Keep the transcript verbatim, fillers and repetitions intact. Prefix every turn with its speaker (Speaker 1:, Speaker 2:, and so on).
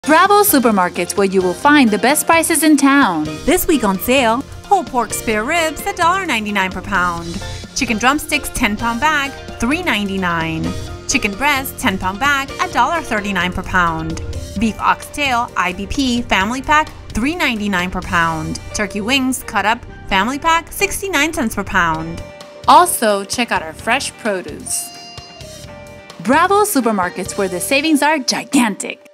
Speaker 1: Bravo Supermarkets, where you will find the best prices in town.
Speaker 2: This week on sale, whole pork spare ribs, one dollar ninety-nine per pound. Chicken drumsticks, ten pound bag, three ninety-nine. Chicken breast, ten pound bag, one dollar thirty-nine per pound. Beef oxtail, I B P, family pack, three ninety-nine per pound. Turkey wings, cut up, family pack, sixty-nine cents per pound.
Speaker 1: Also, check out our fresh produce. Bravo Supermarkets, where the savings are gigantic.